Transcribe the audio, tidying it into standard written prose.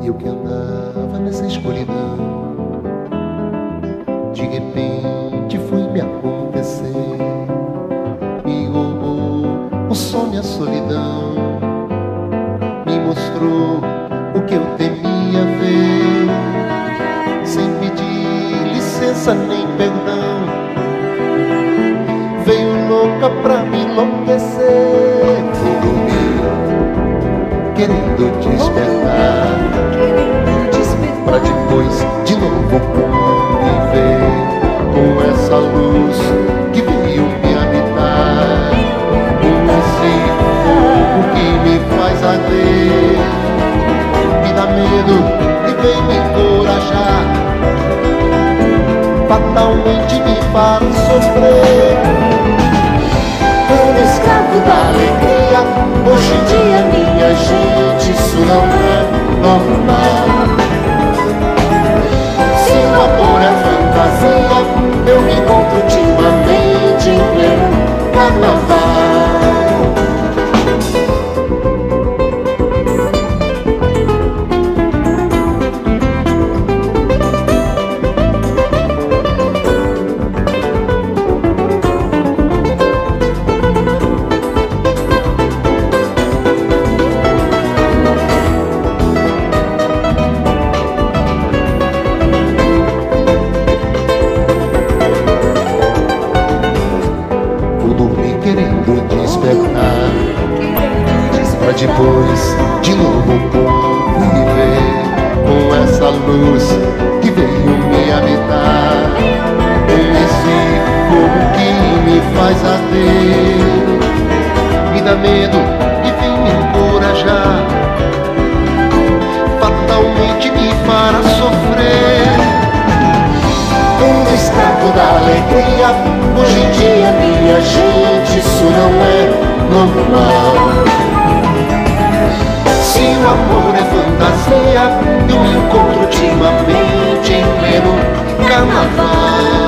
E eu que andava nessa escuridão, de repente foi me acontecer. Me roubou o sono e a solidão, me mostrou o que eu temia ver, sem pedir licença nem perdão. Veio louca pra me enlouquecer. Fui dormir, querendo despertar, pra depois de novo conviver com essa luz que veio me habitar. Esse fogo que me faz arder, me dá medo e vem me encorajar, fatalmente me faz sofrer. Um escravo da alegria, hoje em dia minha gente, isso não é normal. Se o amor é fantasia, eu me encontro ultimamente em pleno carnaval. Querendo despertar, pra depois de novo conviver com essa luz que veio me habitar. Esse fogo que me faz arder, me dá medo e vem me encorajar, fatalmente me fará sofrer. Um escravo da alegria, hoje em dia minha gente, isso não é normal. Se o amor é fantasia, eu me encontro ultimamente em pleno carnaval.